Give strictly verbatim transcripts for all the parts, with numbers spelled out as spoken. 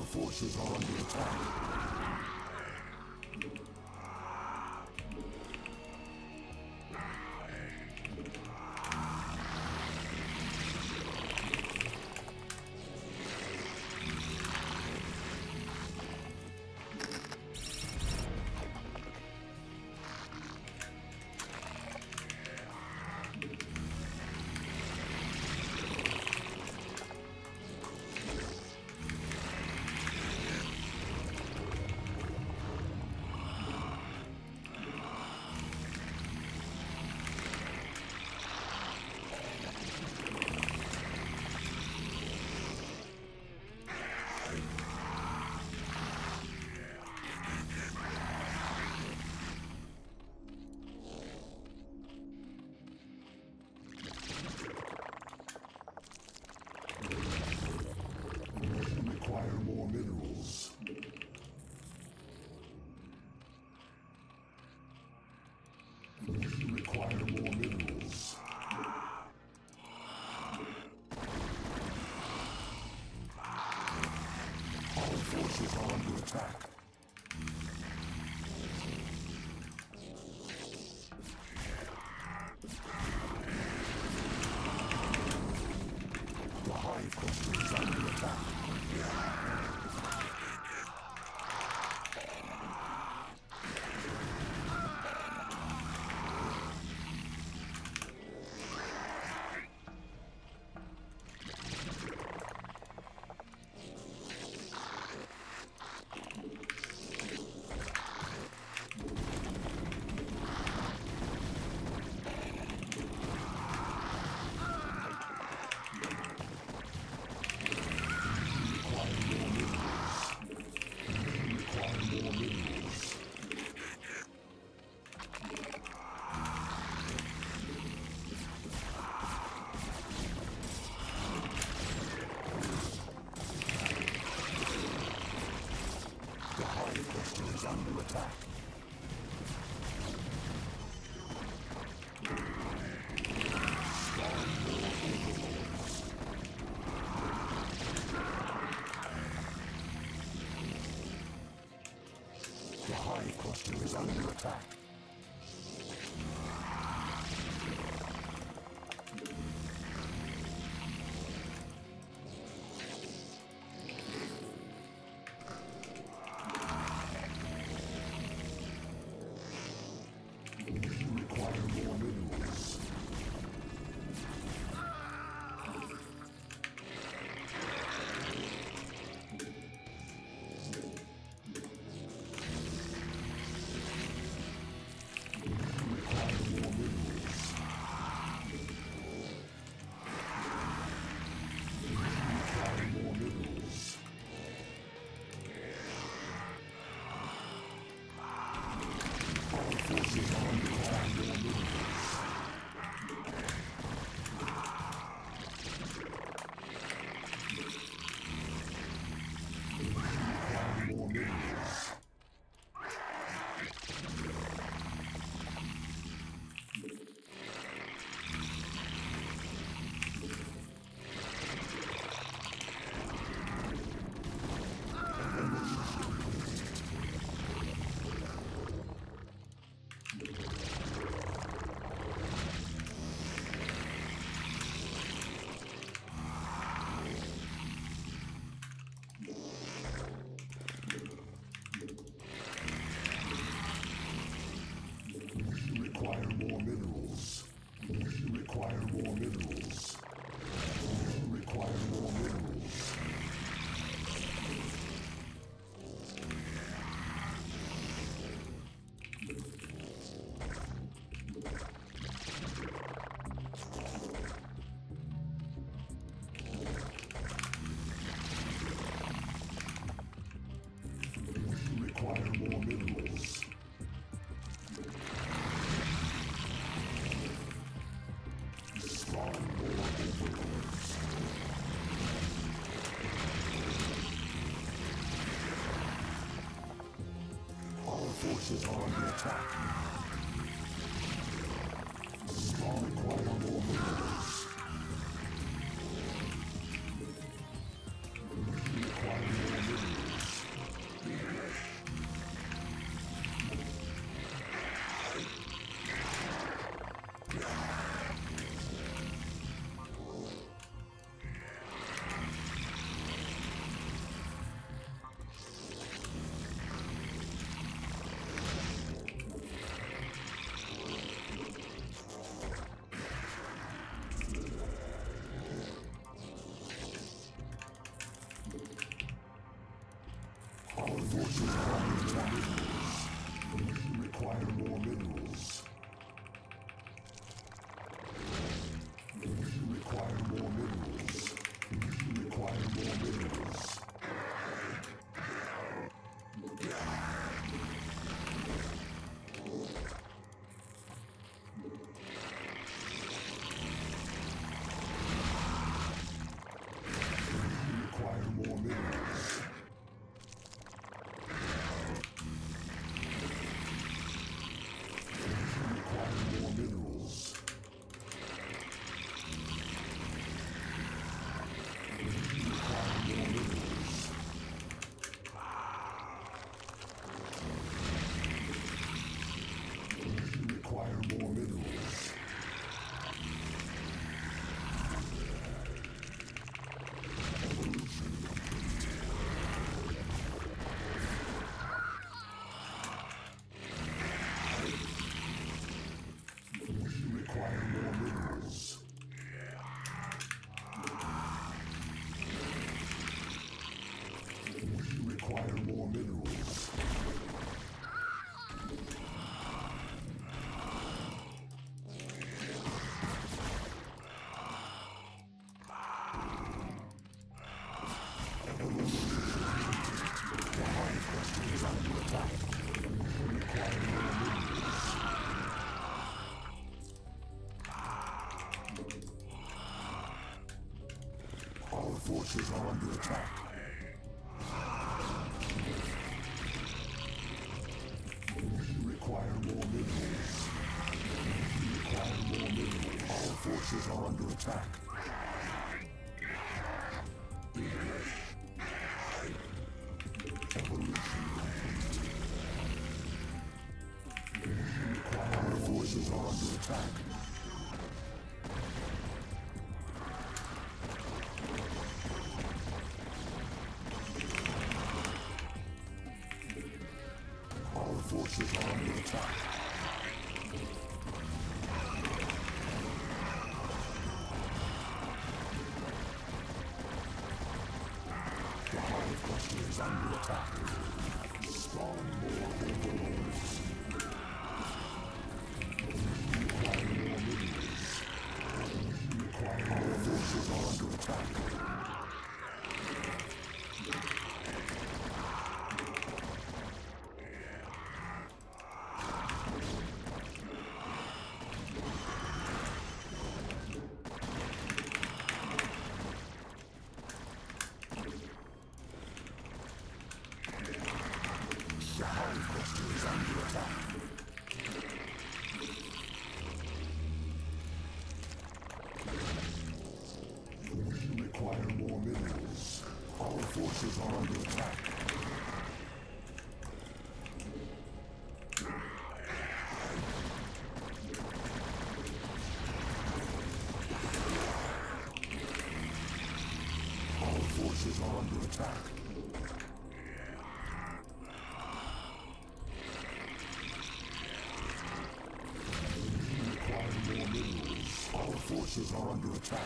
forces are under attack. More minerals. We require more minerals. Our forces are under attack. The hive cluster is under attack. Is under attack. The hive cluster is under attack. Require more minerals. We require more minerals. We require more minerals. We require more minerals. Forces are under attack. Small require more minerals. We require more minerals. forces are under attack. We require more minerals. We require more minerals. We require more minerals. Forces are under attack. We require more minerals. We require more minerals. Our forces are under attack. Evolution. We require our forces are under attack. Forces are under attack. The hive cluster is under attack. Spawn more overlords. Require more minerals. Require more forces are under attack. Forces are under attack. Our forces are under attack. We require more minerals. Our forces are under attack.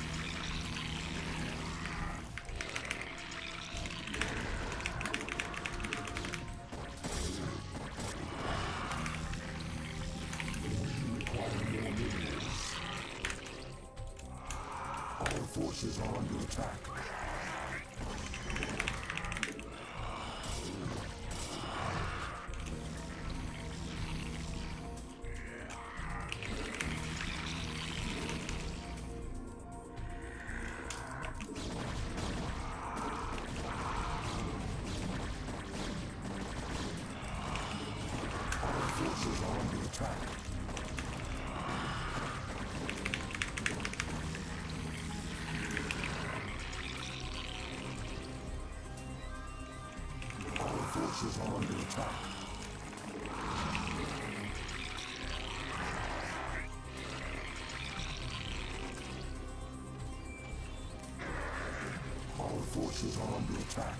Forces are under attack. Our forces are under attack. Forces are under attack. Our forces are under attack.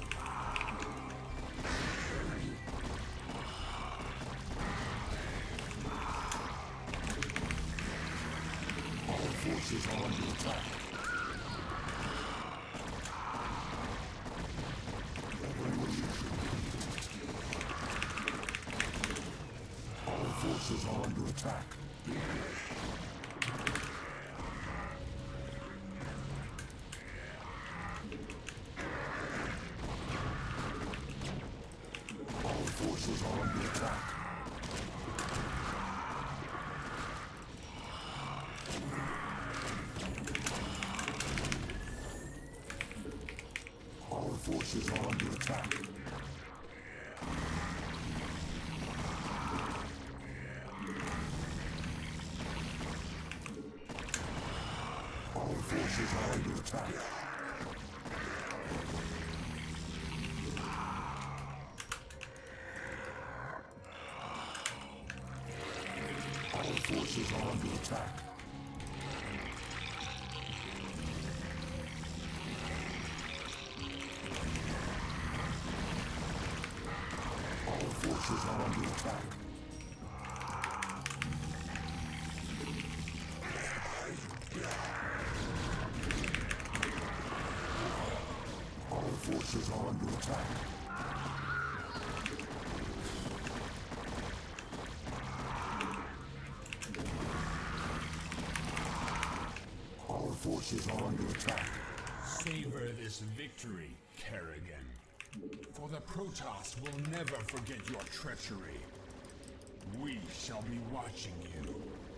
Our forces are under attack. Evolution. Our forces are under attack. Our forces are under attack. Our forces are under attack. Our forces are under attack. Our forces are under attack. Our forces are under attack. Savor this victory, Kerrigan. For the Protoss will never forget your treachery. We shall be watching you.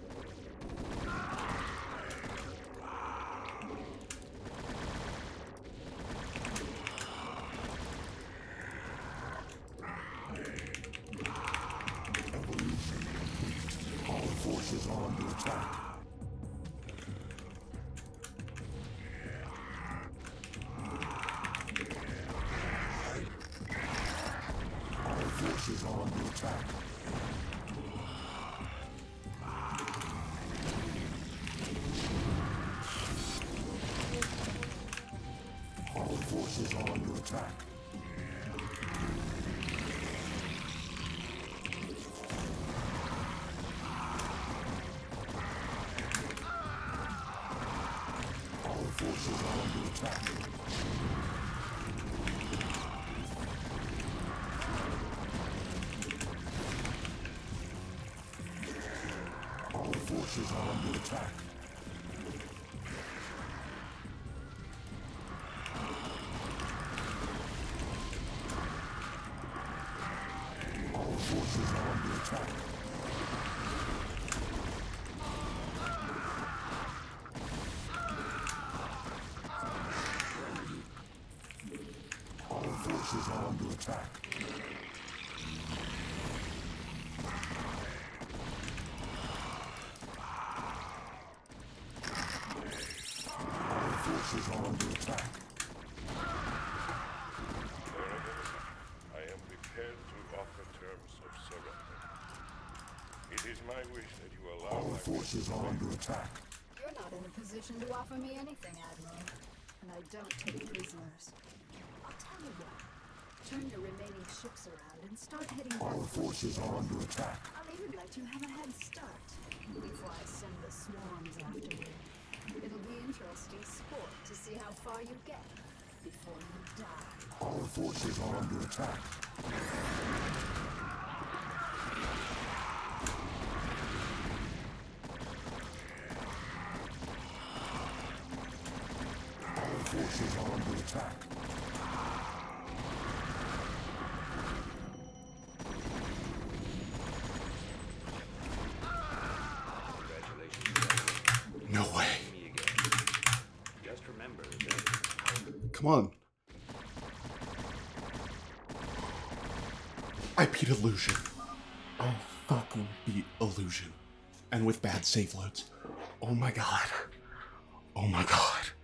Our forces are under attack. Our forces are under attack. Our forces are under attack. Our forces are under attack. Our forces are under attack. Our forces are under attack. Our forces are under attack. Our forces are under attack. I am prepared to offer terms of surrender. It is my wish that you allow Our my forces are under attack. You're not in a position to offer me anything, Admiral. And I don't take prisoners. I'll tell you what. Turn your remaining ships around and start heading Our back. forces are under attack. I'll even let you have a head start before I send the swarms after you. It'll be interesting sport to see how far you get before you die. Our forces are under attack. Our forces are under attack. No way. Just remember that. Come on. I beat Illusion. I fucking beat Illusion. And with bad save loads. Oh my god. Oh my god.